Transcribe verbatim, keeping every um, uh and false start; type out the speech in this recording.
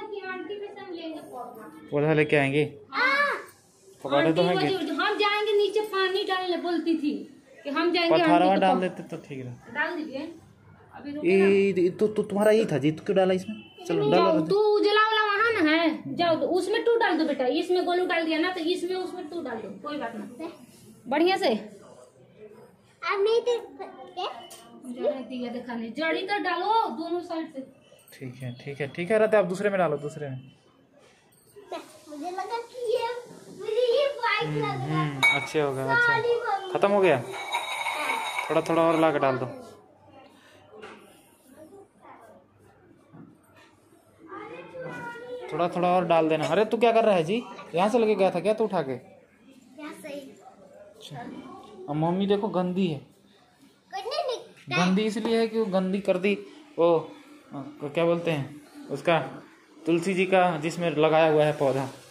की आंटी पे से हम लेंगे पौधा। पौधा लेके आएंगे। पकड़े तो हैं। हम जाएंगे नीचे पानी डालने, बोलती थी कि हम जाएंगे। पथरावा डाल देते तो ठीक है। डाल दीजिए अभी। ये तो तो तुम्हारा यही था जी, तो क्यों डाला इसमें? चलो डालो। तू उजला वाला वहाँ ना है, जाओ तो उसमें तू डाल दो बेटा। इसमें गोलू डाल दिया ना, तो इसमें उसमें तू डाल दो, कोई बात ना, बढ़िया से। अब नहीं दिया दिखाने, जड़ी तो डालो दोनों साइड से। ठीक है ठीक है ठीक है रहते, आप दूसरे में डालो, दूसरे में। मुझे लगा कि ये मुझे ये वाइट लग रहा है। अच्छे हो गए, अच्छा खत्म हो गया। थोड़ा थोड़ा और ला के डाल दो। थोड़ा थोड़ा और डाल देना। अरे तू क्या कर रहा है जी? यहाँ से लेके गया था क्या तू उठा के? अच्छा, अब मम्मी देखो गंदी है। गंदी इसलिए है कि वो गंदी कर दी वो क्या बोलते हैं उसका, तुलसी जी का जिसमें लगाया हुआ है पौधा।